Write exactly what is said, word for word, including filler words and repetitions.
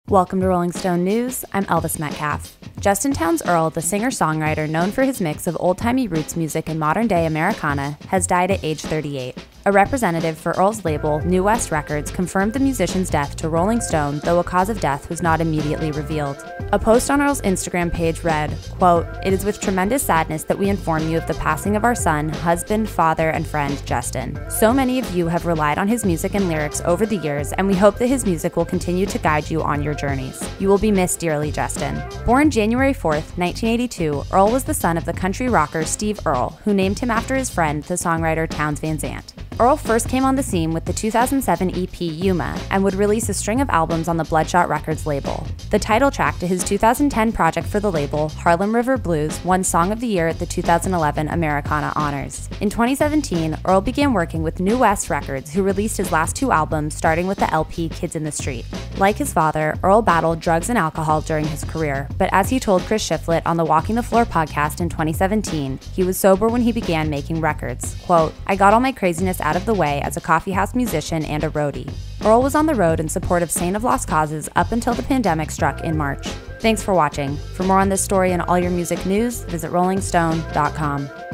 Welcome to Rolling Stone News. I'm Elvis Metcalf. Justin Townes Earle, the singer-songwriter known for his mix of old-timey roots music and modern-day Americana, has died at age thirty-eight. A representative for Earle's label, New West Records, confirmed the musician's death to Rolling Stone, though a cause of death was not immediately revealed. A post on Earle's Instagram page read, quote, "It is with tremendous sadness that we inform you of the passing of our son, husband, father, and friend, Justin. So many of you have relied on his music and lyrics over the years, and we hope that his music will continue to guide you on your journeys. You will be missed dearly, Justin." Born January fourth, nineteen eighty-two, Earle was the son of the country rocker Steve Earle, who named him after his friend, the songwriter Townes Van Zandt. Earle first came on the scene with the two thousand seven E P Yuma and would release a string of albums on the Bloodshot Records label. The title track to his two thousand ten project for the label, Harlem River Blues, won Song of the Year at the two thousand eleven Americana Honors. In twenty seventeen, Earle began working with New West Records, who released his last two albums, starting with the L P Kids in the Street. Like his father, Earle battled drugs and alcohol during his career, but as he told Chris Shiflett on the Walking the Floor podcast in twenty seventeen, he was sober when he began making records. Quote, "I got all my craziness out of the way as a coffeehouse musician and a roadie." Earle was on the road in support of Saint of Lost Causes up until the pandemic struck in March. Thanks for watching. For more on this story and all your music news, visit rolling stone dot com.